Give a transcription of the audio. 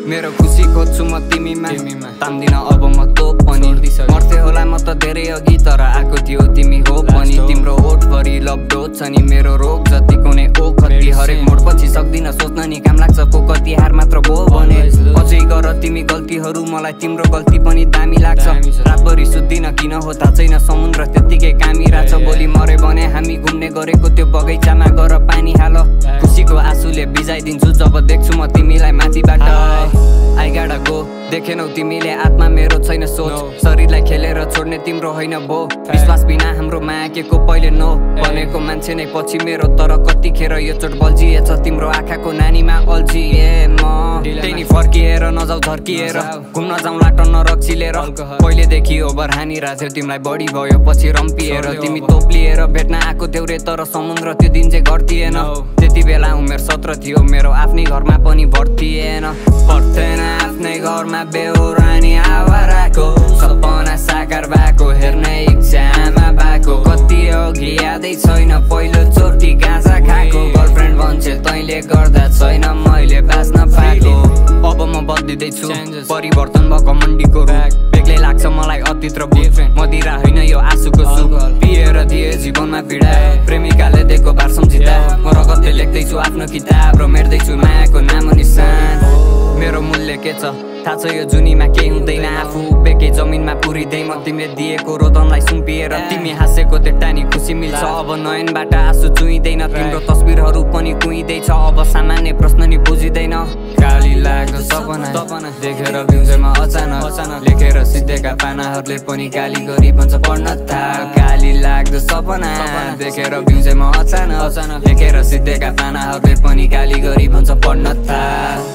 मेरो खुसी खोज्छु म तिमीमा ताम्दिन अब म तँ पनि मर्थे होला म त धेरै अघि तर आएको थियो तिमी हो पनि तिम्रो ओठभरि लब्डो छ नि मेरो रोग जतिको नै ओखती हरेक मोडपछि सक्दिन सोच्न नि काम लाग्छ को कति हार मात्र भो भने अझै गर तिमी गल्तीहरू मलाई तिम्रो गल्ती पनि दामी लाग्छ रातभरि सुत्दिन किन हो थाहा छैन समुद्र त्यत्तिकै कामी रहेछ भोलि मरे भने हामी घुम्ने गरेको त्यो बगैँचामा गएर पानी हाल खुसीको आँसुले भिजाइदिन्छु जब देख्छु म तिमीलाई माथिबाट I gotta go देखेनौ तिमीले आत्मा मेरो छैन सोच शरीरलाई खेलेर छोड्ने तिम्रो होइन भो विश्वास बिना हाम्रो माया के को पहिले नो भनेको मान्छे नै पछि मेरो तर कतिखेर यो चोट बल्झिएछ तिम्रो आँखाको नानीमा अल्झिए म त्यही नि फर्किएर नजाउ झर्किएर घुम्न जाउँला टन्न रक्सिलेर पहिलेदेखि ओभर हानिरहेको थियो तिमीलाई बढी भयो पछि रम्पिएर तिमी तोप्लिएर भेट्न आएको थियौ रे तर समुद्र त्यो दिन चाहिँ घट्दिएन त्यति बेला उमेर 17 थियो मेरो आफ्नै घरमा पनि भर्तिएन पर्थेन आफ्नै घरमा बेहोरानी आवाराको सपना साकार भएको हेर्ने इच्छामा भएको कति अघि यादै छैन पहिलो चोटि गाँजा खाएको गर्लफ्रेन्ड भन्छे तैँले गर्दा छैन मैले बाँच्न पाएको अब म बदलिँदैछु परिवर्तन भएको मण्डीको रूप बेग्लै लाग्छ मलाई अतीत र भूत मदिरा होइन यो आँसुको सुख पिएर दिए जीवनमा पीडा प्रेमिकाले दिएको भार सम्झिँदा म रगतले लेख्दैछु आफ्नो किताब र मेट्दैछु मायाको नाम निशान मेरो मूल्य के छ थाहा छ यो जुनीमा केही हुँदैन आफू उभिएकै जमिनमा पुरिँदै म तिमीले दिएको रोदनलाई सुम्पिएर तिमी हाँसेको त्यो टानी खुसी मिल्छ अब नयनबाट आँसु चुइँदैन तिम्रो तस्बिरहरू पनि कुइँदैछ अब सामान्य प्रश्न नि बुझिँदैन गाली लाग्दो सपना देखेर बिउजेमा अचानक लेखेर सिद्धेका पानाहरूले पनि गाली गरी भन्छ पढ्न थाल गाली लाग्दो सपना देखेर बिउजेमा अचानक लेखेर सिद्धेका पानाहरूले पनि गाली गरी भन्छ पढ्न थाल